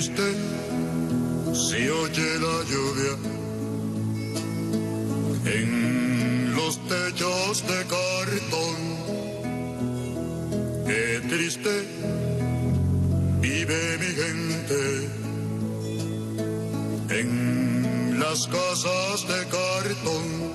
triste se oye la lluvia en los techos de cartón. Qué triste vive mi gente en las casas de cartón.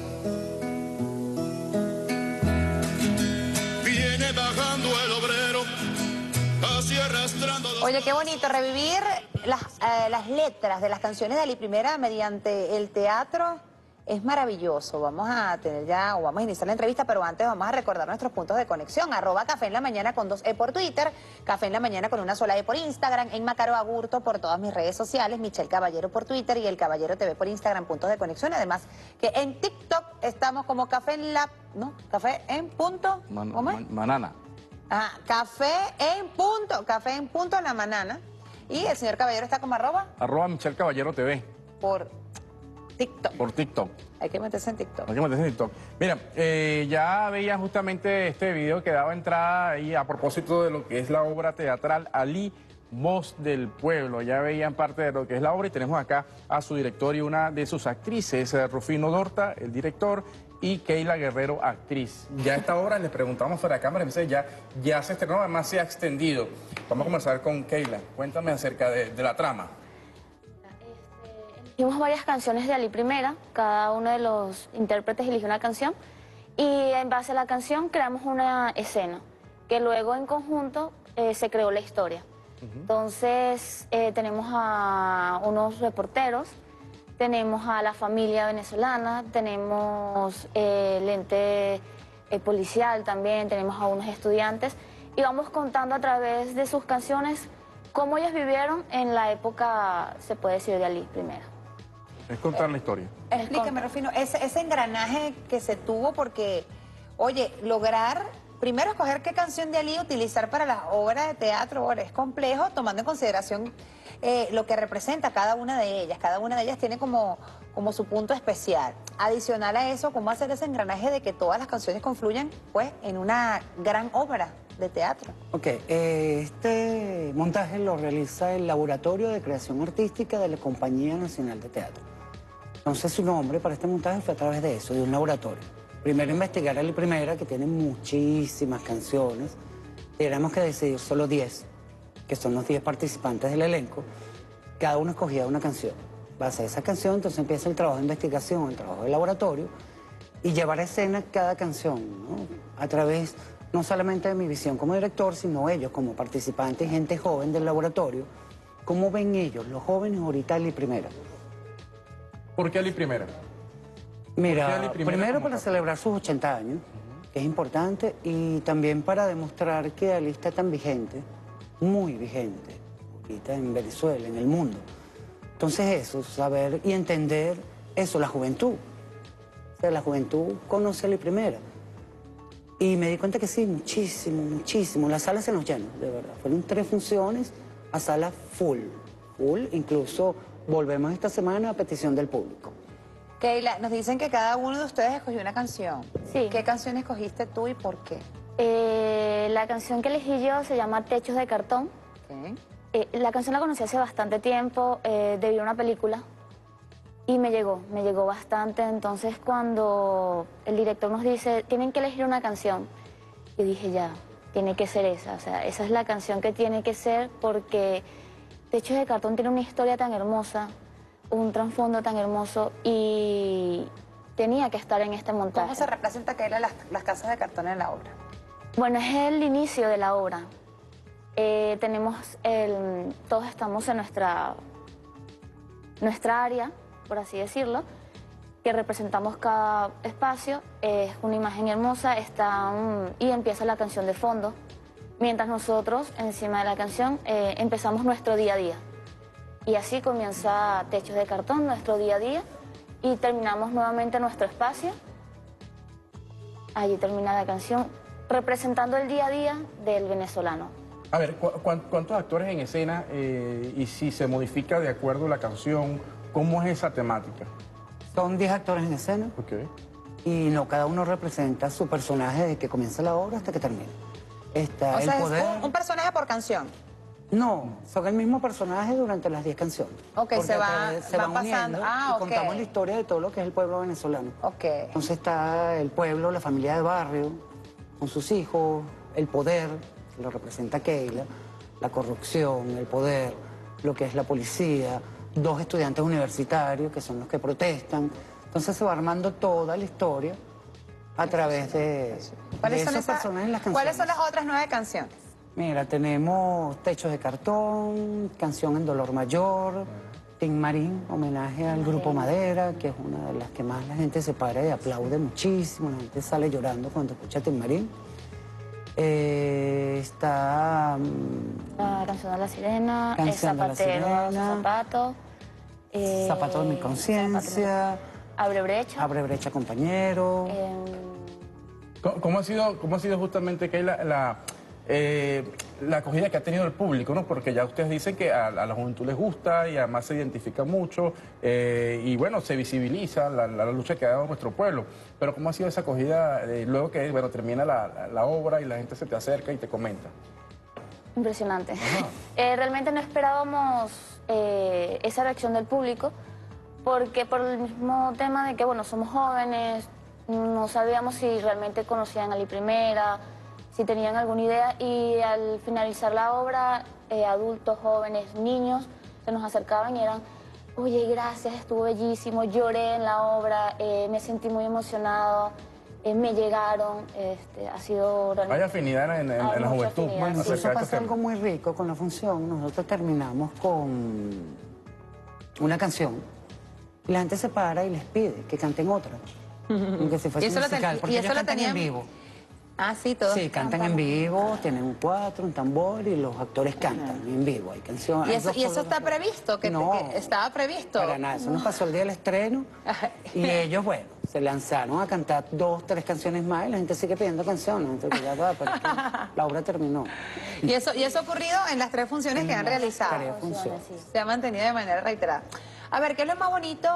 Viene bajando el obrero, casi arrastrando... Oye, qué bonito revivir las letras de las canciones de Ali Primera mediante el teatro. Es maravilloso. Vamos a tener ya, o vamos a iniciar la entrevista, pero antes vamos a recordar nuestros puntos de conexión. @Café en la Mañana con 2 E por Twitter, Café en la Mañana con una sola E por Instagram, en Macaro Agurto por todas mis redes sociales, Michelle Caballero por Twitter y El Caballero TV por Instagram, puntos de conexión. Además que en TikTok estamos como Café en la... ¿no? Café en punto... ¿Cómo es? Manana. Ah, Café en punto la manana. Y el señor Caballero está como @Michelle Caballero TV. por TikTok. Por TikTok. Hay que meterse en TikTok. Hay que meterse en TikTok. Mira, ya veía justamente este video que daba entrada ahí a propósito de lo que es la obra teatral Ali, Voz del Pueblo. Ya veían parte de lo que es la obra y tenemos acá a su director y una de sus actrices, Rufino Dorta, el director, y Keila Guerrero, actriz. Ya a esta hora les preguntamos fuera de cámara, ya se estrenó, además se ha extendido. Vamos a comenzar con Keila. Cuéntame acerca de la trama. Hicimos varias canciones de Ali Primera, cada uno de los intérpretes eligió una canción y en base a la canción creamos una escena que luego en conjunto se creó la historia. Entonces tenemos a unos reporteros, tenemos a la familia venezolana, tenemos el ente policial también, tenemos a unos estudiantes y vamos contando a través de sus canciones cómo ellos vivieron en la época, se puede decir, de Ali Primera. Es contar la historia. Explícame, Rufino, ese engranaje que se tuvo porque, oye, lograr, primero escoger qué canción de Ali utilizar para las obras de teatro, ahora es complejo, tomando en consideración lo que representa cada una de ellas. Cada una de ellas tiene como su punto especial. Adicional a eso, ¿cómo hacer ese engranaje de que todas las canciones confluyan, pues, en una gran obra de teatro? Ok, este montaje lo realiza el Laboratorio de Creación Artística de la Compañía Nacional de Teatro. Entonces su nombre para este montaje fue a través de eso, de un laboratorio. Primero investigar a la primera, que tiene muchísimas canciones. Teníamos que decidir solo 10, que son los 10 participantes del elenco. Cada uno escogía una canción. Base a esa canción, entonces empieza el trabajo de investigación, el trabajo de laboratorio, y llevar a escena cada canción, ¿no? A través no solamente de mi visión como director, sino ellos como participantes, gente joven del laboratorio. ¿Cómo ven ellos, los jóvenes, ahorita Ali Primera? ¿Por qué Ali Primera? Mira, primero para celebrar sus 80 años, que es importante, y también para demostrar que Ali está tan vigente, muy vigente, ahorita en Venezuela, en el mundo. Entonces eso, saber y entender eso, la juventud. O sea, la juventud conoce a Ali Primera. Y me di cuenta que sí, muchísimo, muchísimo. La sala se nos llenó, de verdad. Fueron 3 funciones a sala full, incluso volvemos esta semana a petición del público. Keila, nos dicen que cada uno de ustedes escogió una canción. Sí. ¿Qué canción escogiste tú y por qué? La canción que elegí yo se llama Techos de Cartón. Okay. La canción la conocí hace bastante tiempo, de una película y me llegó bastante. Entonces cuando el director nos dice, tienen que elegir una canción, yo dije ya, tiene que ser esa, o sea, esa es la canción que tiene que ser porque Techos de Cartón tiene una historia tan hermosa, un trasfondo tan hermoso y tenía que estar en este montaje. ¿Cómo se representa, Keila, las casas de cartón en la obra? Bueno, es el inicio de la obra. Todos estamos en nuestra área, por así decirlo, que representamos cada espacio. Es una imagen hermosa, y empieza la canción de fondo. Mientras nosotros, encima de la canción, empezamos nuestro día a día. Y así comienza Techos de Cartón, nuestro día a día, y terminamos nuevamente nuestro espacio. Allí termina la canción, representando el día a día del venezolano. A ver, ¿cuántos actores en escena y si se modifica de acuerdo a la canción, cómo es esa temática? Son 10 actores en escena. Ok. Y no, cada uno representa su personaje desde que comienza la obra hasta que termina. Está O el sea, poder. es un personaje por canción. No, son el mismo personaje durante las 10 canciones. Ok, Porque se van uniendo pasando. Ah, y ok. contamos la historia de todo lo que es el pueblo venezolano. Ok. Entonces está el pueblo, la familia de barrio, con sus hijos, el poder, que lo representa Keila, la corrupción, el poder, lo que es la policía, 2 estudiantes universitarios que son los que protestan. Entonces se va armando toda la historia a través de esos personajes en las canciones. ¿Cuáles son las otras 9 canciones? Mira, tenemos Techos de Cartón, Canción en Dolor Mayor, Tin Marín, homenaje al Grupo Madera, que es una de las que más la gente se para y aplaude muchísimo, la gente sale llorando cuando escucha Tin Marín. Está... La canción de la sirena, el Canción de la zapatero, sirena. zapato. Zapato de mi conciencia, Abre brecha. Abre brecha compañero. ¿Cómo ha sido justamente, Keila, la acogida que ha tenido el público, ¿no? Porque ya ustedes dicen que a la juventud les gusta y además se identifica mucho y bueno, se visibiliza la lucha que ha dado nuestro pueblo. Pero ¿cómo ha sido esa acogida luego que, bueno, termina la obra y la gente se te acerca y te comenta? Impresionante. Realmente no esperábamos esa reacción del público porque por el mismo tema de que, bueno, somos jóvenes, no sabíamos si realmente conocían a la primera, si tenían alguna idea, y al finalizar la obra, adultos, jóvenes, niños, se nos acercaban y eran, oye, gracias, estuvo bellísimo, lloré en la obra, me sentí muy emocionado, me llegaron, ha sido realmente... Hay afinidad en la mucha juventud. afinidad, Bueno, sí. eso pasa algo muy rico con la función. Nosotros terminamos con una canción y la gente se para y les pide que canten otra. Como que si fuese musical, porque ellos cantan en vivo. Ah, sí, todos. Sí, cantan en vivo, tienen un cuatro, un tambor y los actores cantan en vivo. Hay canciones. ¿Y eso está previsto? No, que estaba previsto. para nada, eso nos pasó el día del estreno y ellos, bueno, se lanzaron a cantar 2, 3 canciones más y la gente sigue pidiendo canciones. Entonces, ya va, pero es que la obra terminó. ¿Y eso ha ocurrido en las 3 funciones que han realizado? 3 funciones. Se ha mantenido de manera reiterada. A ver, ¿qué es lo más bonito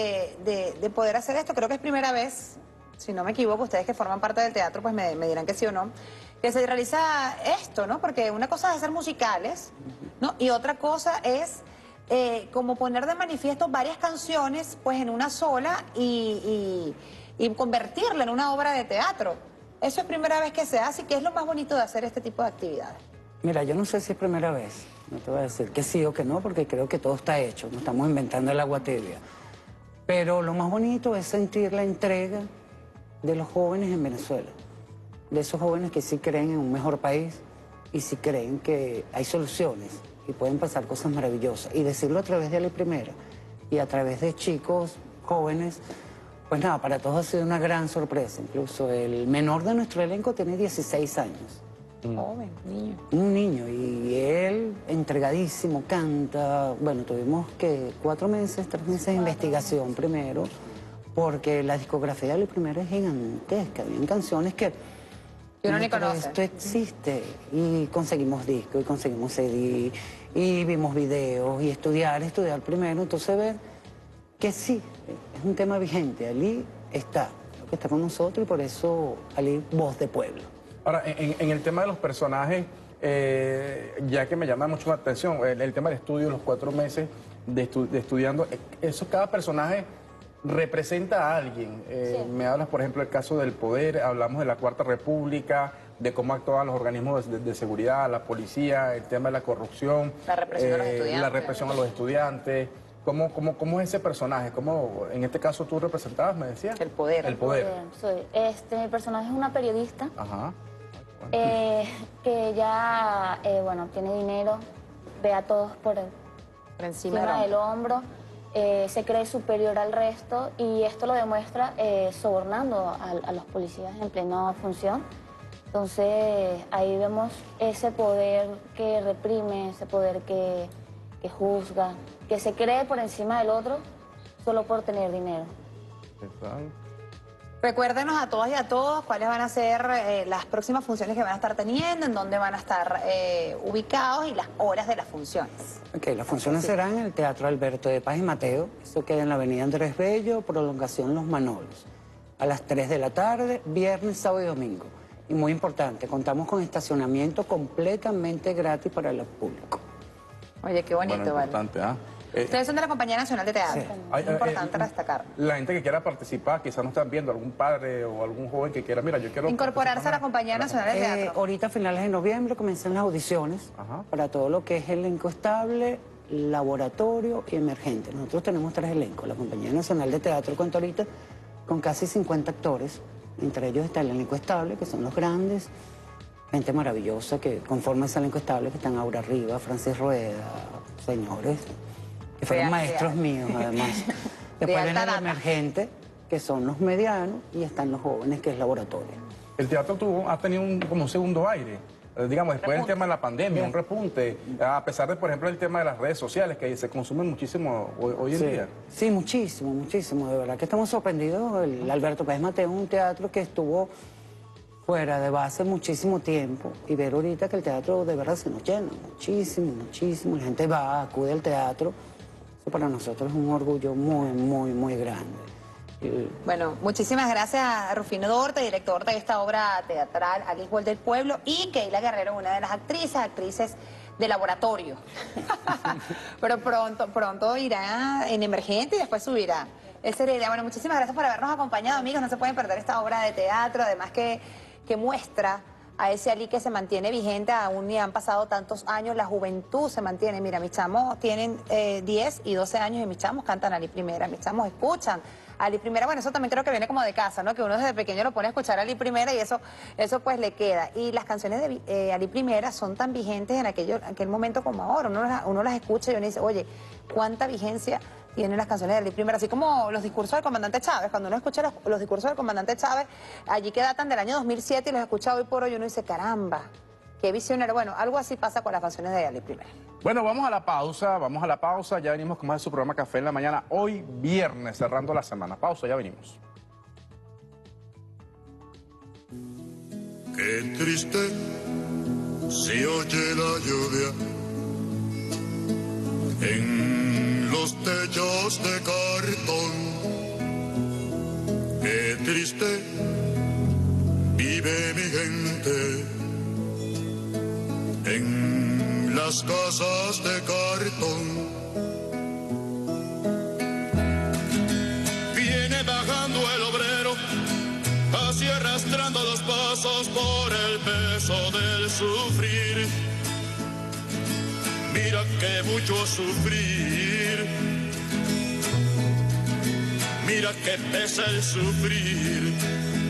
de poder hacer esto? Creo que es primera vez, si no me equivoco, ustedes que forman parte del teatro, pues me dirán que sí o no, que se realiza esto, ¿no? Porque una cosa es hacer musicales, ¿no? Y otra cosa es como poner de manifiesto varias canciones, pues en una sola y convertirla en una obra de teatro. Eso es primera vez que se hace y ¿qué es lo más bonito de hacer este tipo de actividades? Mira, yo no sé si es primera vez, no te voy a decir que sí o que no, porque creo que todo está hecho, no estamos inventando el agua tibia. Pero lo más bonito es sentir la entrega de los jóvenes en Venezuela, de esos jóvenes que sí creen en un mejor país y sí creen que hay soluciones y pueden pasar cosas maravillosas. Y decirlo a través de Ali Primera y a través de chicos jóvenes, pues nada, para todos ha sido una gran sorpresa. Incluso el menor de nuestro elenco tiene 16 años. Joven, niño. Un niño, y él entregadísimo, canta. Bueno, tuvimos que 4 meses, 3 meses de investigación primero, porque la discografía de Ali Primera es gigantesca. Habían canciones que uno ni conoce. Esto existe, y conseguimos disco, y conseguimos CD, y vimos videos, y estudiar primero, entonces ver que sí, es un tema vigente. Ali está con nosotros, y por eso Ali, voz de pueblo. Ahora, en el tema de los personajes, ya que me llama mucho la atención, el tema del estudio, los 4 meses de estudiando, eso, cada personaje representa a alguien. Sí. Me hablas, por ejemplo, del caso del poder, hablamos de la Cuarta República, de cómo actuaban los organismos de seguridad, la policía, el tema de la corrupción, La represión a los estudiantes. la represión a los estudiantes. ¿Cómo es ese personaje? ¿Cómo, en este caso, tú representabas, me decías? El poder. El poder. Mi personaje es una periodista Ajá. que ya, bueno, tiene dinero, ve a todos por encima del hombro, se cree superior al resto y esto lo demuestra sobornando a los policías en plena función. Entonces ahí vemos ese poder que reprime, ese poder que juzga, que se cree por encima del otro solo por tener dinero. Recuérdenos a todas y a todos cuáles van a ser las próximas funciones que van a estar teniendo, en dónde van a estar ubicados y las horas de las funciones. Ok, las funciones serán en el Teatro Alberto de Paz y Mateo. Eso queda en la avenida Andrés Bello, prolongación Los Manolos. A las 3 de la tarde, viernes, sábado y domingo. Y muy importante, contamos con estacionamiento completamente gratis para el público. Oye, qué bonito, Bueno, ¿vale? importante, ¿ah? Ustedes son de la Compañía Nacional de Teatro. Sí. Es importante destacar. La gente que quiera participar, quizás no están viendo, algún padre o algún joven que quiera, mira, yo quiero... Incorporarse a la participar Compañía Nacional de Teatro. Ahorita a finales de noviembre comienzan las audiciones Ajá. para todo lo que es elenco estable, laboratorio y emergente. Nosotros tenemos 3 elencos. La Compañía Nacional de Teatro cuenta ahorita con casi 50 actores. Entre ellos está el elenco estable, que son los grandes, gente maravillosa que conforma ese elenco estable, que están Aura Rivas, Francis Rueda, señores, que fueron Real, maestros real. míos además. De Después alta viene el data. emergente, que son los medianos, y están los jóvenes, que es laboratorio. El teatro ha tenido como un segundo aire. Digamos, después del tema de la pandemia, un repunte, a pesar de, por ejemplo, el tema de las redes sociales, que se consumen muchísimo hoy en día. Sí, muchísimo, muchísimo. De verdad que estamos sorprendidos. El Alberto Páez Mateo es un teatro que estuvo fuera de base muchísimo tiempo. Y ver ahorita que el teatro de verdad se nos llena. Muchísimo, muchísimo. La gente va, acude al teatro. Eso para nosotros es un orgullo muy, muy, muy grande. Bueno, muchísimas gracias a Rufino Dorte, director de esta obra teatral Alice World del Pueblo, y Keila Guerrero, una de las actrices de laboratorio. Pero pronto irá en emergente y después subirá. Esa es la idea. Bueno, muchísimas gracias por habernos acompañado, amigos. No se pueden perder esta obra de teatro, además que muestra a ese Ali que se mantiene vigente, aún ni han pasado tantos años, la juventud se mantiene. Mira, mis chamos tienen 10 y 12 años y mis chamos cantan Ali Primera, mis chamos escuchan Ali Primera. Bueno, eso también creo que viene como de casa, ¿no? Que uno desde pequeño lo pone a escuchar Ali Primera y eso pues le queda. Y las canciones de Ali Primera son tan vigentes en aquel momento como ahora. Uno las escucha y uno dice, oye, ¿cuánta vigencia tienen las canciones de Ali Primera? Así como los discursos del comandante Chávez. Cuando uno escucha los discursos del comandante Chávez, allí que datan del año 2007 y los escucha hoy por hoy, uno dice, caramba, qué visionario. Bueno, algo así pasa con las canciones de Ali Primera. Bueno, vamos a la pausa, ya venimos con más de su programa Café en la Mañana, hoy viernes, cerrando la semana. Pausa, ya venimos. Qué triste se oye la lluvia en los techos de cartón. Qué triste vive mi gente en las casas de cartón. Viene bajando el obrero, así arrastrando los pasos por el peso del sufrir. Mira que mucho sufrir, mira que pesa el sufrir.